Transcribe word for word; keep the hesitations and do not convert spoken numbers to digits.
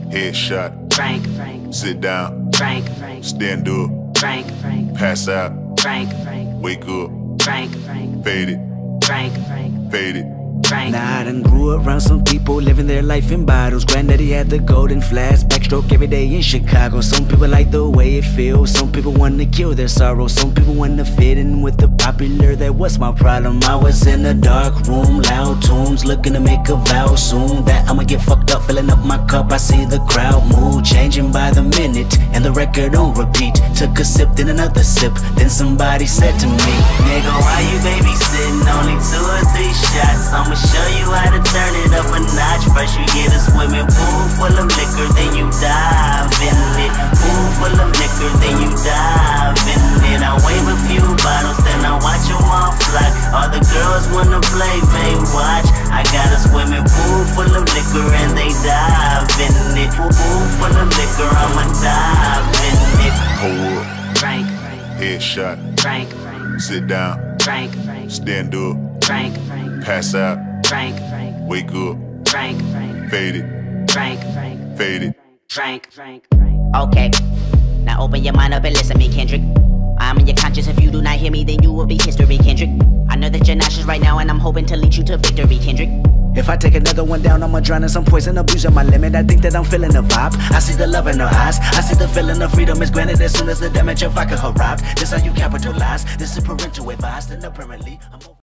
Headshot. Frank, Frank. Sit down. Frank, Frank. Stand up. Frank, Frank. Pass out. Frank, Frank. Wake up. Frank, Frank. Fade it. Frank, Frank. Fade it. Frank. Nah, I done grew around some people living their life in bottles. Granddaddy had the golden flask, backstroke every day in Chicago. Some people like the way it feels, some people wanna kill their sorrow. Some people wanna fit in with the popular, that was my problem. I was in a dark room, loud tunes, looking to make a vow soon that I'ma get fucked up, filling up my cup. I see the crowd mood changing by the minute, and the record on repeat. Took a sip, then another sip, then somebody said to me, nigga, why you babysitting? Only two or three shots, I'ma show you how to turn it up a notch. First you get a swimming pool full of liquor, then you dive in it. Pool full of liquor, then you dive in it. I wave a few bottles, then I watch them all fly. All the girls wanna play, they watch. I got a swimming pool full of liquor and they dive in it. Pool full of liquor, I'ma dive in it. Hold up. Frank, Frank. Headshot. Frank, Frank. Sit down. Frank, Frank. Stand up. Frank, Frank. Pass out. Frank, Frank. Wake up. Frank, Frank. Fade it. Frank, Frank. Fade it. Frank, Frank, Frank. Okay, now open your mind up and listen to me, Kendrick. I'm in your conscience. If you do not hear me, then you will be history, Kendrick. I know that you're nauseous right now, and I'm hoping to lead you to victory, Kendrick. If I take another one down, I'ma drown in some poison, abusing my limit. I think that I'm feeling the vibe. I see the love in her eyes. I see the feeling of freedom is granted as soon as the damage of vodka arrived. This how you capitalize. This is parental advice, and apparently I'm over